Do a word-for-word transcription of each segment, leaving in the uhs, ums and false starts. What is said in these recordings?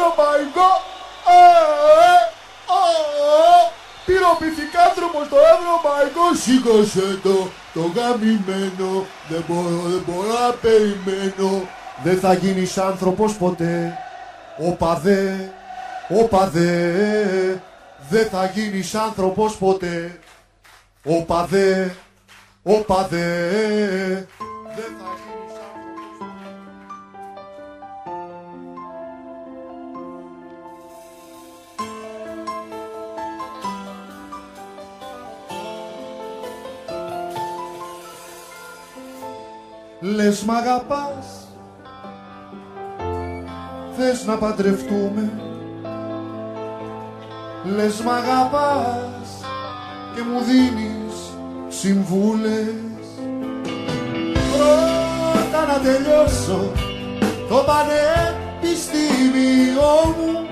ευρωπαϊκό. Πυροπυθικάνθρωπος το ευρωπαϊκό. Σήκωσε το, το γαμημένο. Δεν μπορώ, δεν μπορώ να περιμένω. Δεν θα γίνεις άνθρωπος ποτέ. Όπα δε, όπα δε. Δεν θα γίνεις άνθρωπος ποτέ. Όπα δε, όπα δε. Δεν θα γίνεις άνθρωπος ποτέ. Λες μ' αγαπάς, θες να παντρευτούμε. Λες μ' αγαπάς και μου δίνεις συμβούλες. Πρώτα να τελειώσω το πανεπιστήμιο μου,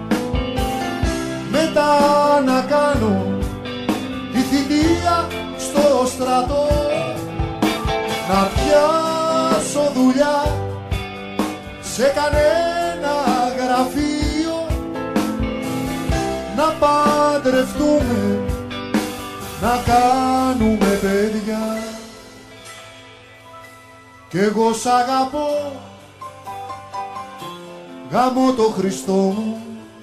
μετά να κάνω τη θητεία στο στρατό, να πιάσω δουλειά σε κανένα γραφείο, να παντρευτούμε, να κάνουμε παιδιά. Κι εγώ σ' αγαπώ, γαμώ το Χριστό μου.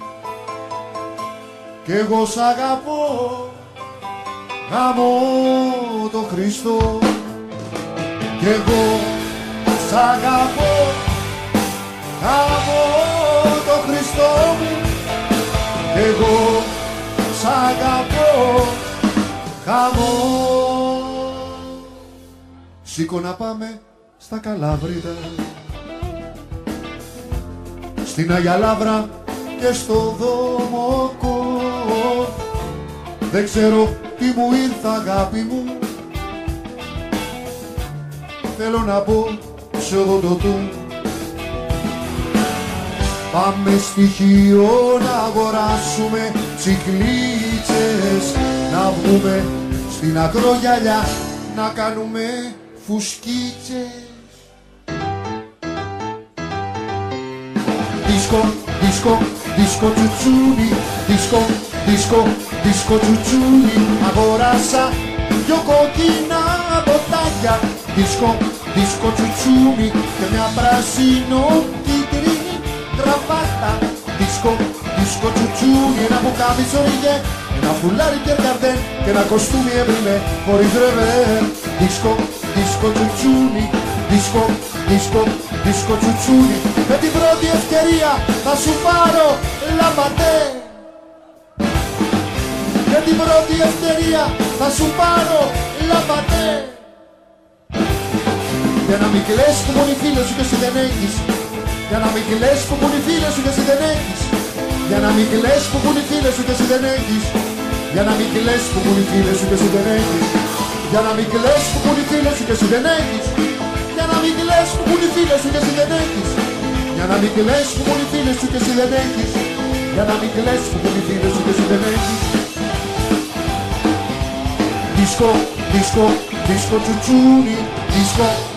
Κι εγώ σ' αγαπώ, γαμώ το Χριστό. Κι εγώ σ' αγαπώ, γαμώ το Χριστό μου. Κι εγώ σ' αγαπώ, γαμώ. Σήκω να πάμε στα Καλάβρητα, στην Αγία Λαύρα και στο Δομοκό. Δεν ξέρω τι μου ήρθε αγάπη μου, θέλω να πω σε οδοντοτού. Πάμε στοιχείο να αγοράσουμε τσικλίτσες, να βγούμε στην Ακρογιαλιά να κάνουμε φουσκίτσες. Δίσκο, δίσκο, δίσκο τσουτσούνι, δίσκο, δίσκο, δίσκο τσουτσούνι. Αγοράσα δυο κόκκινα ποτάκια, δίσκο, δίσκο τσουτσούνι και μια πράσινο κίτρινη γραβάτα. Δίσκο, δίσκο τσουτσούνι, ένα πουκάμισο ρίγε, ένα φουλάρι και καρδέν και ένα κοστούμι εμπριμέ χωρίς ρεβέρ. Δίσκο, δίσκο τσουτσούνι, δίσκο, δίσκο, δίσκο τσουτσούνι. Με την πρώτη ευκαιρία θα σου πάρω λαμπατέ. Με την πρώτη ευκαιρία θα σου πάρω λαμπατέ. Για να μην κλαις που μόνο οι φίλες σου και εσύ δεν έχεις. Για να μην κλαις που μόνο οι φίλες σου και εσύ δεν έχεις. Για να μην κλαις που μόνο οι φίλες σου και εσύ δεν έχεις. Για να μην κλαις που μόνο οι φίλες σου και εσύ δεν έχεις. Για να μην κλαις που μόνο οι φίλες σου και εσύ δεν έχεις. Για να μην κλαις που μόνο οι φίλες σου και εσύ δεν έχεις. Για να μην κλαις που μόνο οι φίλες σου και εσύ δεν έχεις. Για να μην κλαις που μόνο οι φίλες σου και εσύ δεν έχεις. Δίσκο, δίσκο, δίσκο τσουτσούνι, δίσκο.